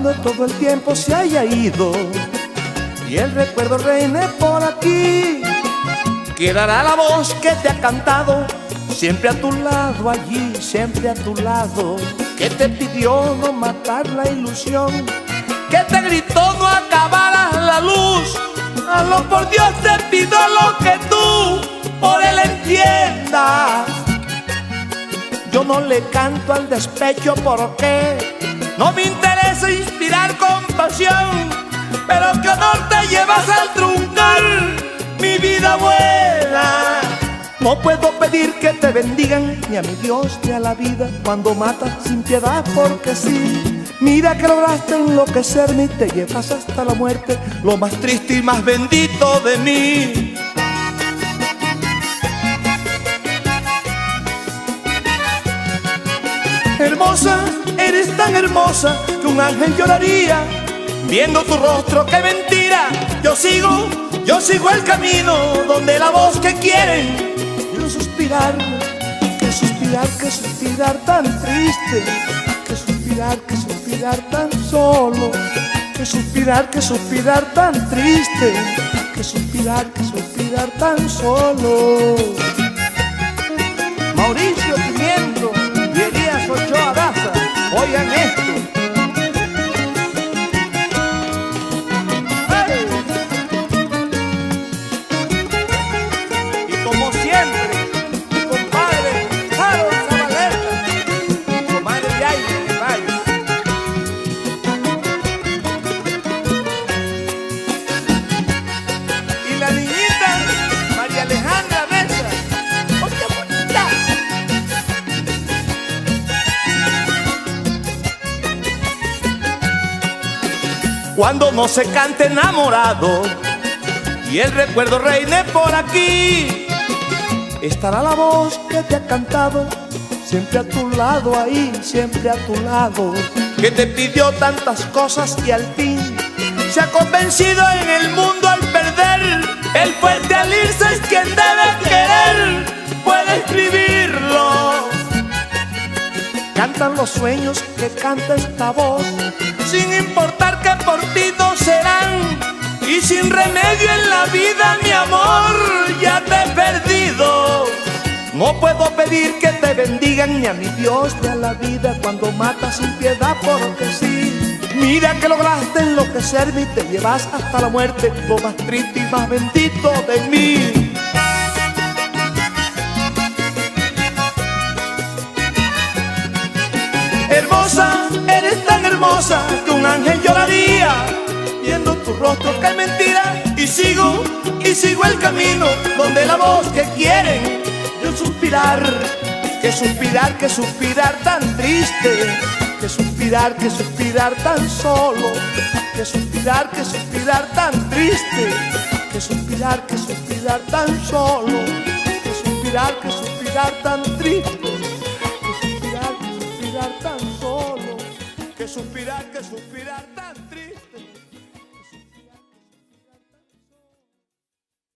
cuando todo el tiempo se haya ido y el recuerdo reine por aquí, quedará la voz que te ha cantado siempre a tu lado, allí, siempre a tu lado, que te pidió no matar la ilusión, que te gritó no acabaras la luz. Hazlo por Dios, te pido lo que tú por él entiendas. Yo no le canto al despecho porque no me interesa inspirar compasión, pero qué honor te llevas al truncar mi vida buena. No puedo pedir que te bendigan ni a mi Dios ni a la vida cuando matas sin piedad porque sí. Mira que lograste enloquecerme y te llevas hasta la muerte, lo más triste y más bendito de mí. Hermosa, eres tan hermosa que un ángel lloraría viendo tu rostro, qué mentira. Yo sigo el camino donde la voz que quieren y un suspirar, que suspirar tan triste, que suspirar tan solo, que suspirar tan triste, que suspirar tan solo. Mauricio Pimiento y Elías Ochoa Daza, oigan esto. ¡Hey! Y como siempre, mi compadre Harold Zabaleta, mi comadre Yair de Rayo. Y la niñita María Alejandra Mesa, ¡oye bonita! Cuando no se cante enamorado y el recuerdo reine por aquí, estará la voz que te ha cantado siempre a tu lado, ahí, siempre a tu lado, que te pidió tantas cosas y al fin se ha convencido en el mundo al perder. El fuerte al irse es quien debe querer, puede escribirlo. Cantan los sueños que canta esta voz, sin importar que por ti no serán. Y sin remedio en la vida, mi amor, ya te he perdido. No puedo pedir que te bendigan ni a mi Dios ni a la vida cuando matas sin piedad porque sí. Mira que lograste enloquecerme y te llevas hasta la muerte, lo más triste y más bendito de mí. Hermosa, eres tan hermosa que un ángel lloraría viendo tu rostro, que mentira. Y sigo el camino donde la voz que quiere y un suspirar, que suspirar tan triste, que suspirar tan solo, que suspirar tan triste, que suspirar tan solo, que suspirar tan triste, que suspirar tan solo, que suspirar tan